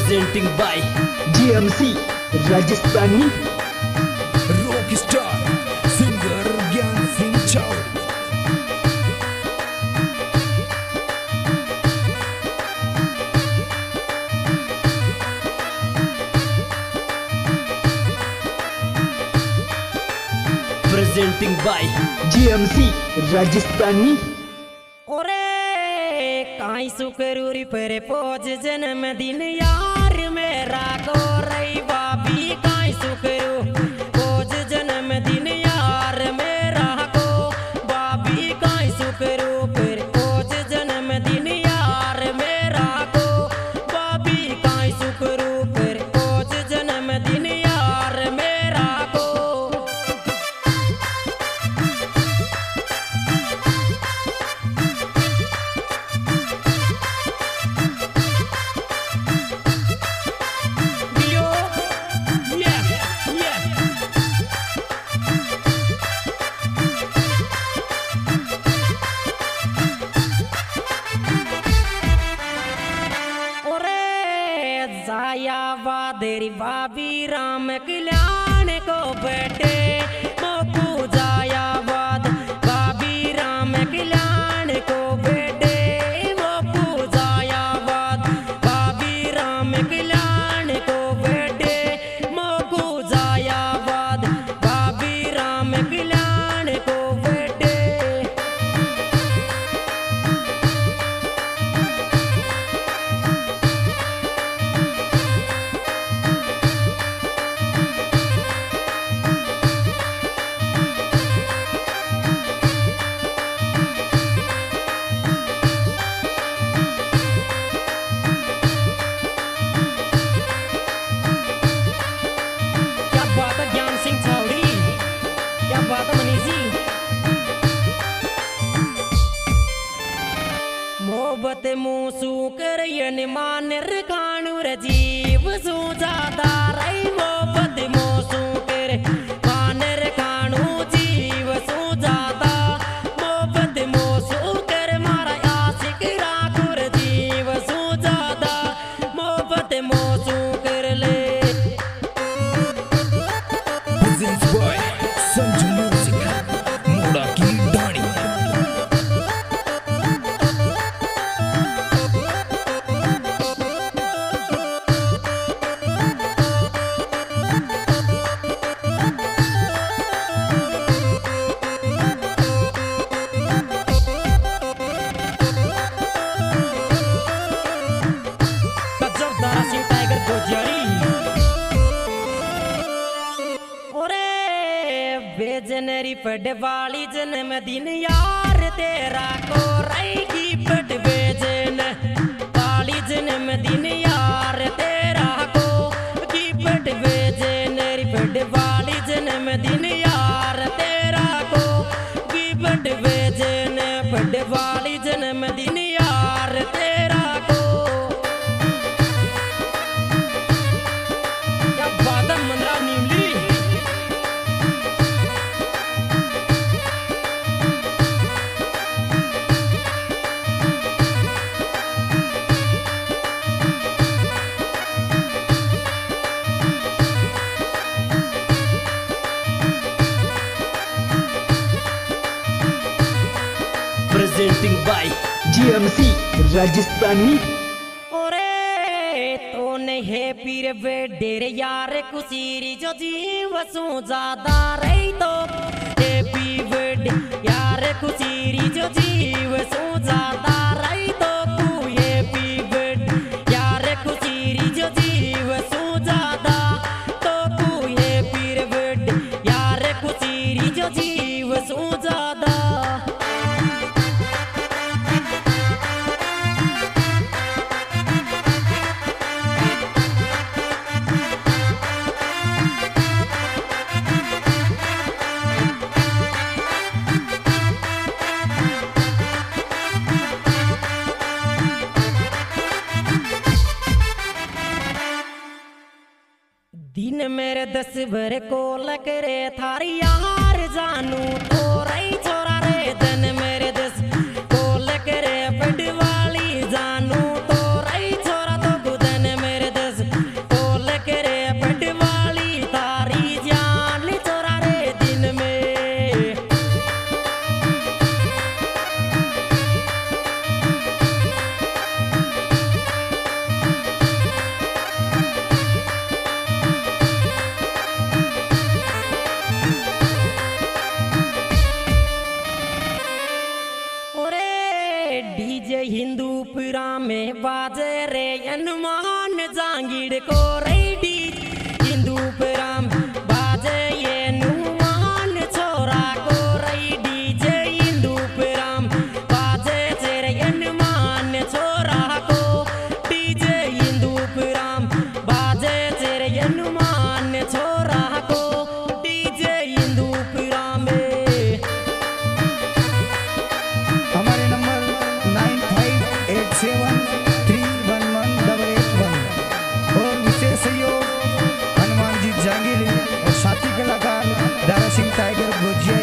Presenting by GMC Rajasthani Rock star singer Gyansingh Chhawdi. Presenting by GMC Rajasthani काई सुकरूरी पर pose जन्मदिन यार मेरा को रही बाबी काई सुकरू पोज जन्मदिन यार मेरा को बाबी काई सुकरू पर पोज जन्मदिन यार मेरा को बाबी काई सुकरू पर पोज जन्मदिन यार मेरा को तेरी भाभी राम कल्याण को बैठे मोकू जायाबाद भाभी राम कल्याण को बैठे मोकू जायाबाद भाभी राम कल्याण को बैठे मोकू जायाबाद भाभी राम कल्याण को बैठे मोहब्बत मूसू कर मान खाणू रजीव सू ज्यादा रही मोहब्बत मूसू कर मान खाणू जीव सू ज्यादा मोहब्बत मूसू कर मारा आशिक राखू रजीव सू ज्यादा मोहब्बत मूसू कर ले Presents by Sanju Music Moda की डाणी. जनरी पढ़वाली जन्मदिन यार तेरा को रहेगी पट बेजन वाली जन्मदिन यार तेरा को की पट बेजनरी पढ़वाली जन्मदिन यार तेरा को की पट बेजन पढ़वाली जन्मदिन यार तेरा को क्या बात है Manraj नीमली Presenting by GMC Rajasthani तो नहीं पीर बेडेर यार कुसीरी जो जीव सू ज्यादा रही तो हैप्पी बर्थडे यार कुसीरी जो जीव सू ज्यादा रही तो तू हैप्पी बर्थडे यार कुसीरी जो जीव सू ज्यादा तो तू हैप्पी बर्थडे यार कुसीरी जो जीव सू ज्यादा दिन मेरे 10 भर को लकरे थारी यार जानू तो रही छोरा रे दिन मेरे 10 को लकरे पढ़वाली जानू तो रही छोरा तो गुदन मेरे 10 डीजे हिंदूपुरा में बाजे रे हनुमान जांगीर को रे डीजे हिंदूपुरा में बाजे ये हनुमान छोरा को रे डीजे हिंदूपुरा में बाजे तेरे हनुमान छोरा को डीजे हिंदूपुरा में बाजे तेरे हनुमान छोरा को डीजे हिंदूपुरा में। हमारे नंबर 9587311881 और विशेष सहयोग हनुमान जी जांगीर और साथी कलाकार दारा सिंह टाइगर भुजिया